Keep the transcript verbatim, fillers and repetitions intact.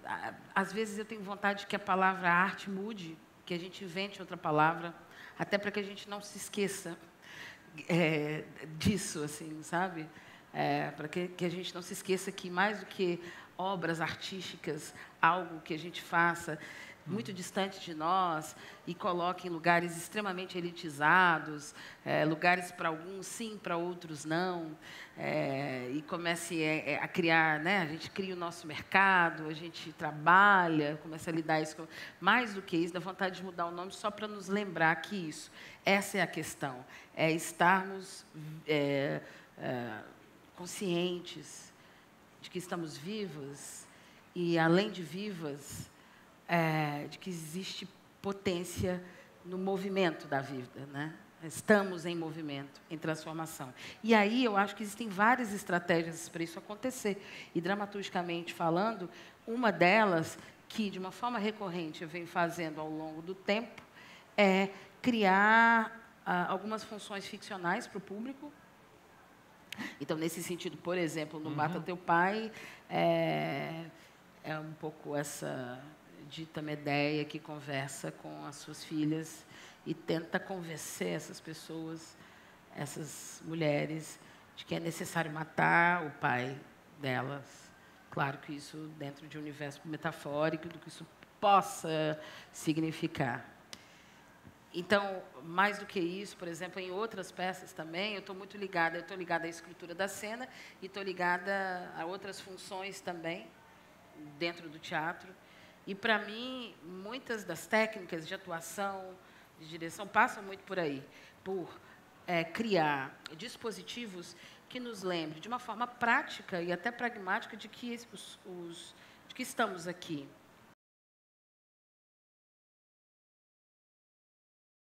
às vezes eu tenho vontade que a palavra arte mude, que a gente invente outra palavra, até para que a gente não se esqueça é, disso, assim, sabe? É, para que, que a gente não se esqueça que, mais do que obras artísticas, algo que a gente faça muito distante de nós e coloque em lugares extremamente elitizados, é, lugares para alguns sim, para outros não, é, e comece é, é, a criar, né? A gente cria o nosso mercado, a gente trabalha, começa a lidar isso com... Mais do que isso, dá vontade de mudar o nome só para nos lembrar que isso, essa é a questão, é estarmos é, é, conscientes de que estamos vivas e, além de vivas, É, de que existe potência no movimento da vida, né? Estamos em movimento, em transformação. E aí eu acho que existem várias estratégias para isso acontecer. E, dramaturgicamente falando, uma delas, que de uma forma recorrente eu venho fazendo ao longo do tempo, é criar ah, algumas funções ficcionais para o público. Então, nesse sentido, por exemplo, no Mata Uhum. Teu Pai, é, é um pouco essa dita Medeia que conversa com as suas filhas e tenta convencer essas pessoas, essas mulheres, de que é necessário matar o pai delas. Claro que isso dentro de um universo metafórico, do que isso possa significar. Então, mais do que isso, por exemplo, em outras peças também, eu estou muito ligada, eu estou ligada à escritura da cena e estou ligada a outras funções também, dentro do teatro. E, para mim, muitas das técnicas de atuação, de direção, passam muito por aí, por é, criar dispositivos que nos lembrem, de uma forma prática e até pragmática, de que, os, os, de que estamos aqui.